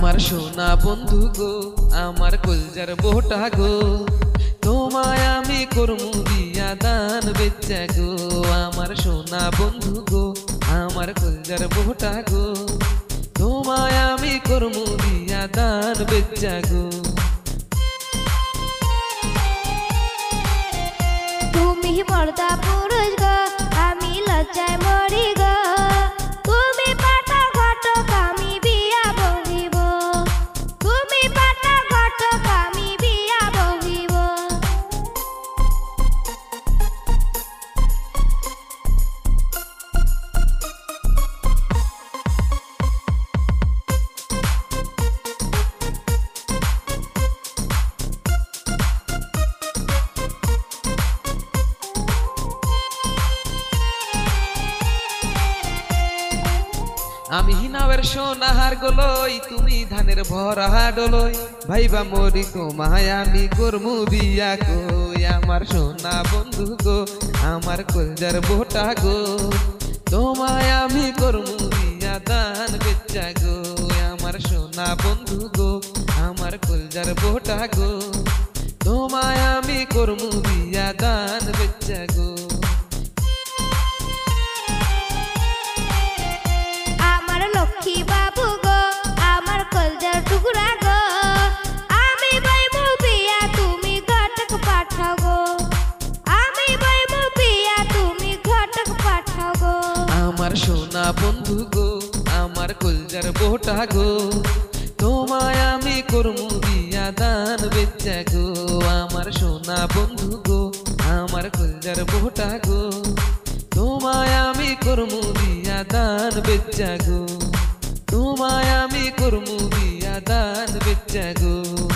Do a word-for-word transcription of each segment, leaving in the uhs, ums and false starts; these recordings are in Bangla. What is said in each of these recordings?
আমার সোনা বন্ধু গো, আমার কলজার বোটা গো, তোমায় আমি করমু বিয়া দান বেচ্চা গো। আমার সোনা বন্ধু গো, আমার কলজার বোটা গো, তোমায় আমি করমু বিয়া দান বেচ্চা গো। তুমি পর্দা পুরুষ গো, আমি লজ্জায় মরি গো। তুমি পাতা ঘটক, আমি বিয়া বহিব। তুমি পাতা ঘটক, আমি বিয়া বহিব। আমি নাওয়ের সোনাহার গলই, তুমি ধানের ভরা ডলই, ভাইবা মরি তোমায় আমি করমু বিয়া কই। আমার সোনা বন্ধু গো, আমার কলজার বোটা গো, তোমায় আমি করমু বিয়া দান বেচ্চা গো। আমার সোনা বন্ধু গো, আমার কলজার বোটা গো, তোমায় আমি করমু বিয়া দান বেচ্চা গো। লক্ষ্মী বাবু গো, আমার কলজার টুকরা গো, আমি বইমু বিয়া, তুমি ঘটক পাঠাও গো। আমি বইমু বিয়া, তুমি ঘটক পাঠাও গো। আমার সোনা বন্ধু গো, আমার কলজার বোটা গো, তোমায় আমি করমু বিয়া দান বেচ্চা গো। আমার সোনা বন্ধু গো, আমার কলজার বোটা গো, তোমায় আমি করমু বিয়া দান বেচ্চা গো। তোমায় আমি করমু বিয়া দান বেচ্চা গো।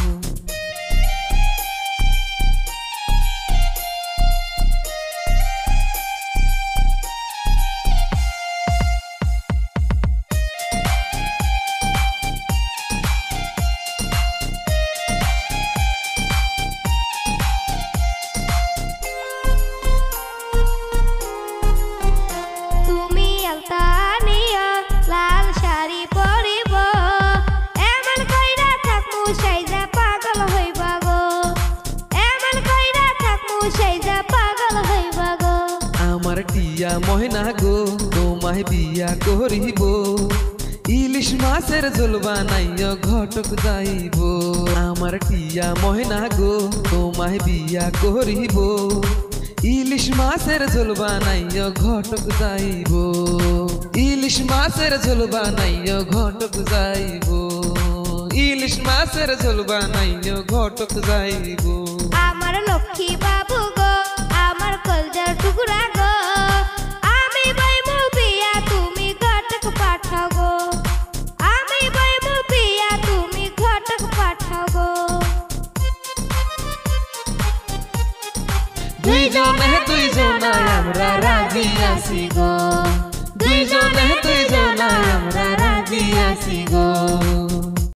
তুমি আলতা নিয়া লাল শাড়ি পরিব, এমন কইরা থাকমু সাইজা পাগল হইবা গো। এমন কইরা থাকমু সাইজা পাগল হইবা গো। আমার টিয়া ময়না গো, তোমায় বিয়া করিব, ইলিশ মাছের ঝোল বানাইয় ঘটক যাইব। আমার টিয়া ময়না গো, তোমায় বিয়া করিব, ইলিশ মাছের ঝোল বানাইয় ঘটক যাইব। ইলিশ মাছের ঝোল বানাইয় ঘটক যাইব। ইলিশ মাছের ঝোল বানাইয় ঘটক যাইব। আমার লক্ষ্মী বাবু গো, আমার কলজার টুকরা গো, আমি বইমু বিয়া, তুমি ঘটক পাঠাও গো। আমি বইমু বিয়া, তুমি ঘটক পাঠাও গো। দুইজনে দুইজনায় আমরা রাজি আছি গো, দুইজনে দুইজনায় আমরা রাজি আছি গো।